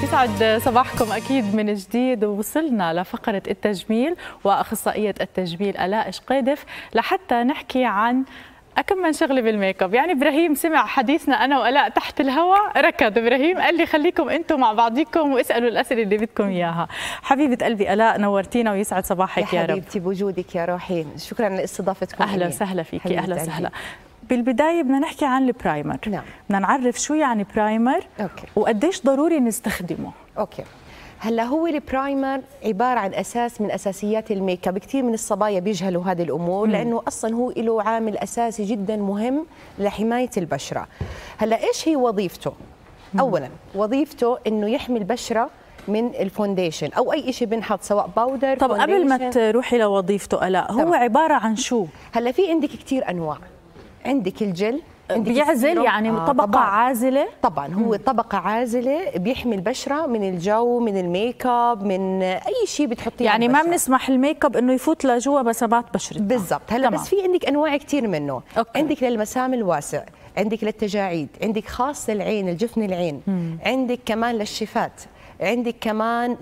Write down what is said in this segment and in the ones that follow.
يسعد صباحكم أكيد من جديد، ووصلنا لفقرة التجميل وأخصائية التجميل آلاء شقيدف لحتى نحكي عن أكم من شغلة بالميك اب. يعني إبراهيم سمع حديثنا أنا وآلاء تحت الهواء، ركض إبراهيم قال لي خليكم أنتم مع بعضكم واسألوا الأسئلة اللي بدكم إياها. حبيبة قلبي آلاء نورتينا ويسعد صباحك يا رب. يا حبيبتي بوجودك يا روحي، شكرا لاستضافتكم. أهلا وسهلا فيكي. أهلا وسهلا. بالبداية بدنا نحكي عن البرايمر. نعم. بدنا نعرف شو يعني برايمر وقديش ضروري نستخدمه. اوكي. هلا هو البرايمر عباره عن اساس من اساسيات الميك اب، كثير من الصبايا بيجهلوا هذه الامور لانه اصلا هو له عامل اساسي جدا مهم لحمايه البشره. هلا ايش هي وظيفته؟ اولا وظيفته انه يحمي البشره من الفونديشن او اي شيء بنحط سواء باودر. طب قبل ما تروحي لوظيفته آلاء، هو عباره عن شو؟ هلا في عندك كثير انواع. عندك الجل بيعزل، يعني طبقة طبعاً. عازلة. طبعا هو طبقة عازلة بيحمي البشرة من الجو، من الميك اب، من أي شيء بتحطيه. يعني ما بنسمح الميك اب إنه يفوت لجوا بسمات بشرتنا. بالضبط. هلا بس في عندك أنواع كثير منه. أوكي. عندك للمسام الواسع، عندك للتجاعيد، عندك خاص للعين، الجفن العين، عندك كمان للشفات، عندك كمان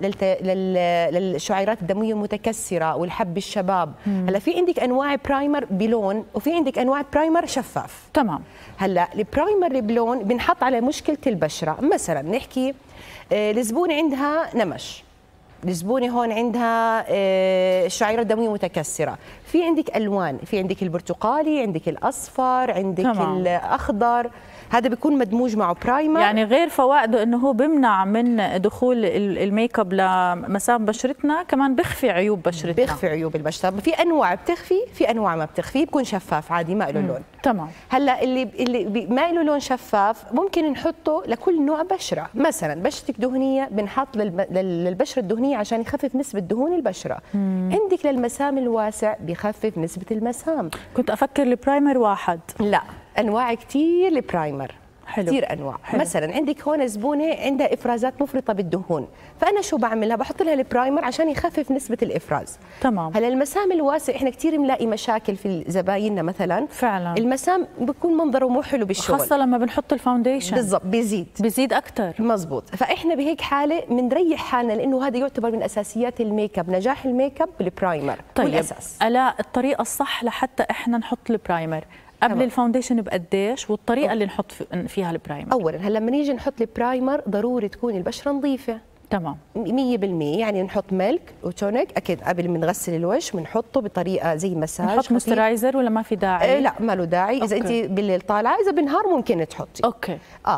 للشعيرات الدمويه المتكسره والحب الشباب. هلا في عندك انواع برايمر بلون وفي عندك انواع برايمر شفاف. تمام. هلا البرايمر اللي بلون بنحط على مشكله البشره، مثلا نحكي الزبونه عندها نمش، الزبونه هون عندها الشعيرات الدمويه متكسره، في عندك الوان، في عندك البرتقالي، عندك الاصفر، عندك الاخضر، هذا بيكون مدموج معه برايمر. يعني غير فوائده انه هو بيمنع من دخول الميك اب لمسام بشرتنا، كمان بيخفي عيوب بشرتنا. بيخفي عيوب البشره، في انواع بتخفي، في انواع ما بتخفي، بيكون شفاف عادي ما له لون. تمام. هلا اللي ما له لون شفاف ممكن نحطه لكل نوع بشره، مثلا بشرتك دهنيه بنحط للبشره الدهنيه عشان يخفف نسبه دهون البشره. عندك للمسام الواسع بيخفف نسبه المسام. كنت افكر البرايمر واحد. لا، انواع كثير البرايمر. حلو. كثير انواع. حلو. مثلا عندك هون زبونه عندها افرازات مفرطه بالدهون، فانا شو بعملها؟ بحط لها البرايمر عشان يخفف نسبه الافراز. تمام. هلا المسام الواسع احنا كثير بنلاقي مشاكل في زبايننا، مثلا فعلا المسام بيكون منظره مو حلو بالشغل، خاصه لما بنحط الفاونديشن. بالضبط، بيزيد اكثر. مزبوط. فاحنا بهيك حاله بنريح حالنا، لانه هذا يعتبر من اساسيات الميك اب، نجاح الميك اب بالبرايمر. طيب والاساس ألا الطريقه الصح لحتى احنا نحط البرايمر قبل الفاونديشن بقديش، والطريقه اللي نحط فيها البرايمر؟ اولا هلا لما نيجي نحط البرايمر ضروري تكون البشره نظيفه. تمام 100%. يعني نحط ملك وتونيك اكيد قبل ما نغسل الوجه، بنحطه بطريقه زي مساج. نحط مويسترايزر ولا ما في داعي؟ لا ما له داعي. اذا انت بالليل طالعه، اذا بالنهار ممكن تحطي. اوكي.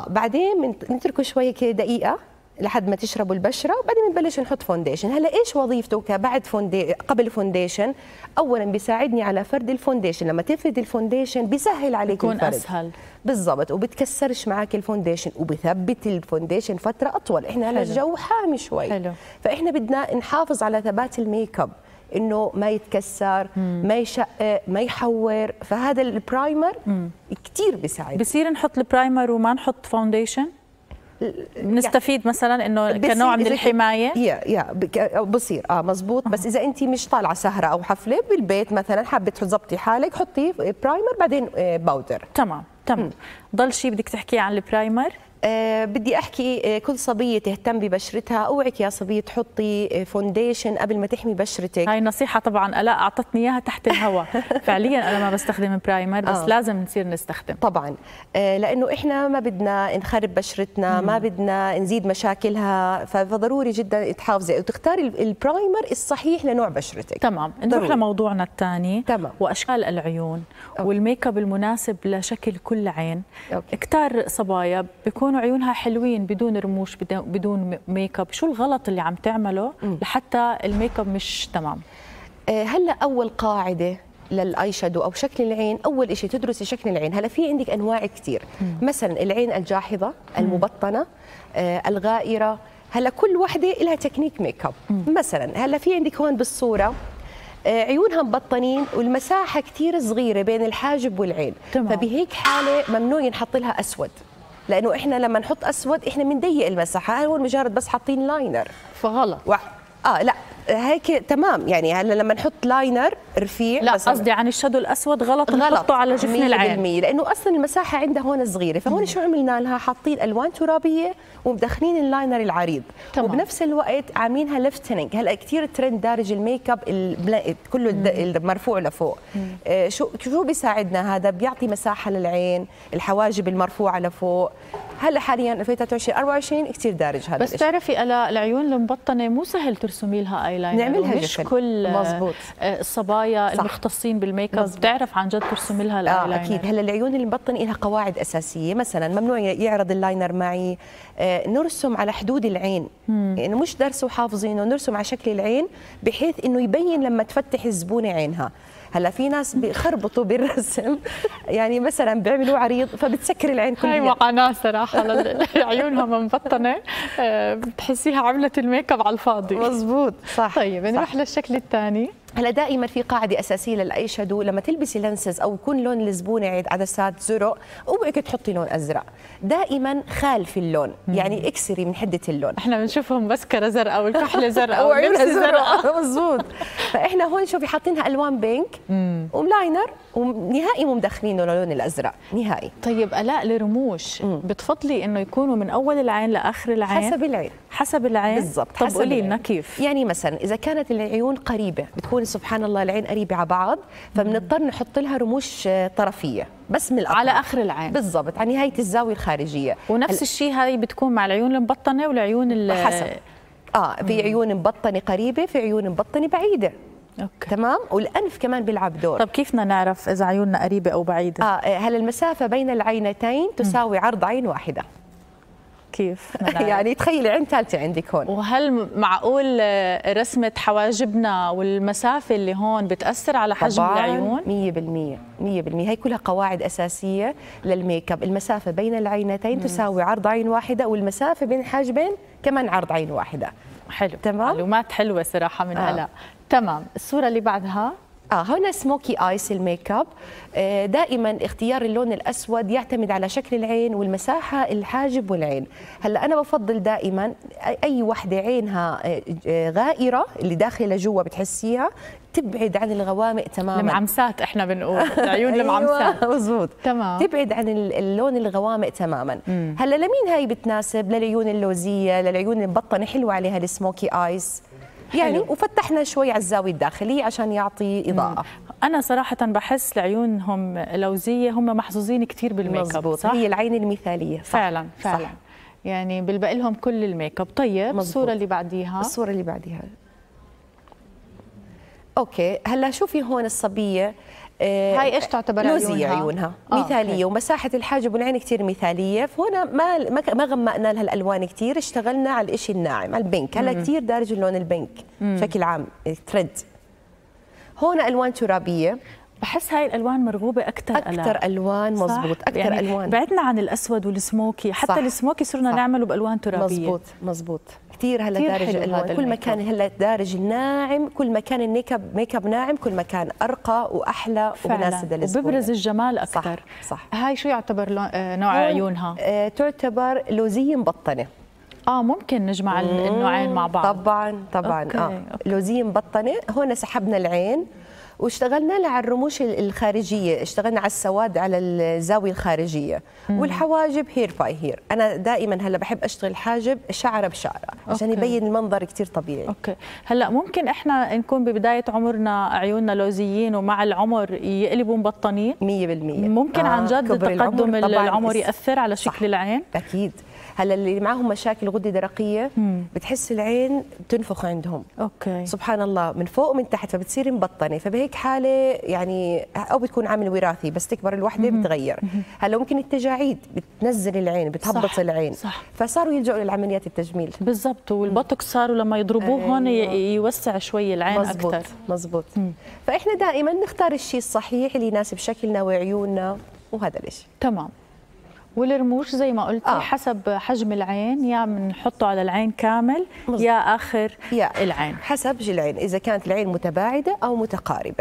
بعدين نتركه شويه كده دقيقه لحد ما تشربوا البشره، وبعدين بنبلش نحط فونديشن. هلا ايش وظيفته كبعد قبل فونديشن؟ اولا بيساعدني على فرد الفونديشن، لما تفرد الفونديشن بيسهل عليك الفرد، يكون اسهل. بالضبط، وبتكسرش معك الفونديشن، وبثبت الفونديشن فتره اطول. احنا هلا الجو حامي شوي. حلو. فاحنا بدنا نحافظ على ثبات الميك اب، انه ما يتكسر، ما يشقق، ما يحور. فهذا البرايمر كثير بيساعد. بصير نحط البرايمر وما نحط فاونديشن؟ نستفيد مثلا انه كنوع من الحمايه؟ بصير مزبوط. بس اذا انت مش طالعه سهره او حفله بالبيت مثلا، حابه تظبطي حالك، حطي برايمر بعدين باودر. تمام. ضل شيء بدك تحكي عن البرايمر؟ بدي احكي كل صبيه تهتم ببشرتها، اوعك يا صبيه تحطي فونديشن قبل ما تحمي بشرتك. هاي نصيحه طبعا آلاء اعطتني اياها تحت الهواء. فعليا انا ما بستخدم برايمر، بس لازم نصير نستخدم طبعا، لانه احنا ما بدنا نخرب بشرتنا، ما بدنا نزيد مشاكلها، فضروري جدا تحافظي وتختاري البرايمر الصحيح لنوع بشرتك. تمام. نروح لموضوعنا الثاني. تمام. واشكال العيون والميك اب المناسب لشكل كل عين. كتار صبايا بيكون عيونها حلوين بدون رموش، بدون ميك اب، شو الغلط اللي عم تعمله لحتى الميك اب مش تمام؟ هلا اول قاعده للاي شادو او شكل العين، اول شيء تدرسي شكل العين. هلا في عندك انواع كثير، مثلا العين الجاحظه، المبطنه، الغائره. هلا كل وحده لها تكنيك ميك اب. مثلا هلا في عندك هون بالصوره عيونها مبطنين والمساحه كثير صغيره بين الحاجب والعين. فبهيك حاله ممنوع ينحط لها اسود، لانه احنا لما نحط اسود احنا بنضيق المساحه. هون مجرد بس حاطين لاينر، فغلط. لا هيك تمام. يعني هلا لما نحط لاينر رفيع، لا قصدي عن الشادو الاسود غلط نحطه على جفن العين 100%، لانه اصلا المساحه عندها هون صغيره. فهون شو عملنا لها؟ حاطين الوان ترابيه ومدخلين اللاينر العريض، تمام. وبنفس الوقت عاملينها ليفتنينج. هلا كثير ترند دارج الميك اب كله المرفوع لفوق. شو بيساعدنا هذا؟ بيعطي مساحه للعين، الحواجب المرفوعه لفوق. هلا حاليا 2023 24 كثير دارج هذا. بس بتعرفي الا العيون المبطنه مو سهل ترسمي لها اي لاينر، نعملها مش كل مزبوط. الصبايا المختصين بالميك اب بتعرف عن جد ترسمي لها الاي لاينر. اكيد. هلا العيون المبطنه لها قواعد اساسيه، مثلا ممنوع يعرض اللاينر معي، نرسم على حدود العين، يعني مش درس وحافظينه، نرسم على شكل العين بحيث انه يبين لما تفتح الزبونه عينها. هلا في ناس بيخربطوا بالرسم، يعني مثلا بيعملوا عريض فبتسكر العين كلها. هي معاناه صراحه عيونها مبطنه، بتحسيها عملت الميك اب على الفاضي. مزبوط صح. طيب نروح للشكل الثاني. هلا دائما في قاعده اساسيه للاي شادو، لما تلبسي لنسز او يكون لون الزبونه عدسات زرق، اوعك تحطي لون ازرق، دائما خالفي اللون، يعني اكسري من حده اللون. احنا بنشوفهم بس كره زرقاء والكحله زرقاء وعيونها زرقاء. مزبوط. فاحنا هون شوفي حاطينها الوان بينك وملاينر، ونهائي مو مدخلينه للون الازرق نهائي. طيب الاء الرموش بتفضلي انه يكونوا من اول العين لاخر العين؟ حسب العين. حسب العين بالضبط. طب قولي لنا كيف؟ يعني مثلا اذا كانت العيون قريبه، بتكون سبحان الله العين قريبه على بعض، فبنضطر نحط لها رموش طرفيه بس من الأطراف على اخر العين. بالضبط، على نهايه الزاويه الخارجيه. ونفس الشيء هاي بتكون مع العيون المبطنه والعيون حسب. في عيون مبطنه قريبه، في عيون مبطنه بعيده. أوكي. تمام. والانف كمان بيلعب دور. طب كيف بدنا نعرف اذا عيوننا قريبه او بعيده؟ هلا المسافه بين العينتين تساوي عرض عين واحده. كيف؟ يعني تخيلي عين ثالثه عندك هون. وهل معقول رسمه حواجبنا والمسافه اللي هون بتاثر على حجم العيون؟ 100%. هي كلها قواعد اساسيه للميك اب. المسافه بين العينتين تساوي عرض عين واحده، والمسافه بين الحاجبين كمان عرض عين واحده. حلو. تمام. معلومات حلوه صراحه من آلاء. تمام. الصوره اللي بعدها هنا سموكي ايس الميك اب. دائما اختيار اللون الاسود يعتمد على شكل العين والمساحه الحاجب والعين. هلا انا بفضل دائما اي وحده عينها غائره اللي داخله جوا بتحسيها تبعد عن الغوامق تماما. المعمسات احنا بنقول العيون المعمسات. مزبوط. تمام. تبعد عن اللون الغوامق تماما. هلا لمين هاي بتناسب؟ للعيون اللوزيه، للعيون المبطنه حلوه عليها السموكي ايس يعني. وفتحنا شوي على الزاويه الداخليه عشان يعطي اضاءه. انا صراحه بحس لعيونهم لوزيه هم محظوظين كثير بالميك اب. صح؟ هي العين المثاليه. صح. فعلا. صح. يعني بيلبق لهم كل الميك اب. طيب الصوره اللي بعديها. الصوره اللي بعديها اوكي. هلا شوفي هون الصبيه، هاي ايش تعتبر لوزية عيونها مثاليه، ومساحه الحاجب والعين كثير مثاليه. فهنا ما غمقنا لها الالوان كثير، اشتغلنا على الشيء الناعم، على البنك. هلا كثير دارج اللون البنك بشكل عام، ترند. هون الوان ترابيه. بحس هاي الالوان مرغوبه اكثر الوان. مزبوط. اكثر يعني الوان. بعدنا عن الاسود والسموكي، حتى السموكي صرنا نعمله بالوان ترابيه. مزبوط. كثير هلا دارج الالوان. كل ما كان هلا دارج الناعم، كل ما كان الميك اب ناعم، كل ما كان ارقى واحلى ومناسب للزبون، وببرز الجمال اكثر. صح. هاي شو يعتبر نوع عيونها؟ تعتبر لوزيه مبطنه. ممكن نجمع النوعين مع بعض. طبعا. أوكي. لوزيه مبطنه. هون سحبنا العين واشتغلنا لها على الرموش الخارجيه، اشتغلنا على السواد على الزاويه الخارجيه. والحواجب هير باي هير. انا دائما هلا بحب اشتغل الحاجب شعره بشعره عشان يبين المنظر كثير طبيعي. اوكي. هلا ممكن احنا نكون ببدايه عمرنا عيوننا لوزيين ومع العمر يقلبوا مبطنين 100%. ممكن عن جد تقدم العمر ياثر على شكل العين. اكيد. هلا اللي معهم مشاكل غده درقيه بتحس العين بتنفخ عندهم. اوكي. سبحان الله، من فوق ومن تحت، فبتصير مبطنه. فبهيك حاله يعني او بتكون عامل وراثي، بس تكبر الوحده بتغير. هلا ممكن التجاعيد بتنزل العين، بتهبط العين. صح. فصاروا يلجؤوا للعمليات التجميل. بالضبط. والبوتوكس صاروا لما يضربوه هون يوسع شوي العين اكثر. مزبوط. فاحنا دائما نختار الشيء الصحيح اللي يناسب شكلنا وعيوننا، وهذا الشيء. تمام. والرموش زي ما قلتي حسب حجم العين، يا بنحطه على العين كامل يا اخر العين، حسب العين، اذا كانت العين متباعده او متقاربه.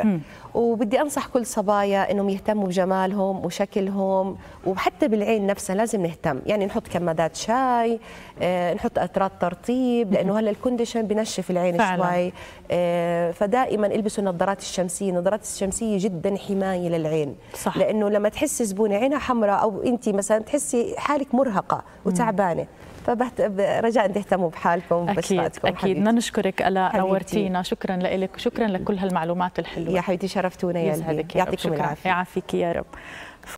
وبدي أنصح كل صبايا إنهم يهتموا بجمالهم وشكلهم، وحتى بالعين نفسها لازم نهتم، يعني نحط كمادات شاي، نحط قطرات ترطيب، لأنه هلا الكونديشن بنشف العين فعلا. شوي. فدائما البسوا النظارات الشمسية، النظارات الشمسية جدا حماية للعين، صح. لأنه لما تحسي زبونة عينها حمراء أو أنت مثلا تحسي حالك مرهقة وتعبانة، فرجاء تهتموا بحالكم وبشرتكم. أكيد بدنا نشكرك آلاء، نورتينا، شكرا لك وشكرا لكل هالمعلومات الحلوة يا حبيبتي، شرفتونا. يسعدك، يعطيكم العافية. يعافيك يا رب.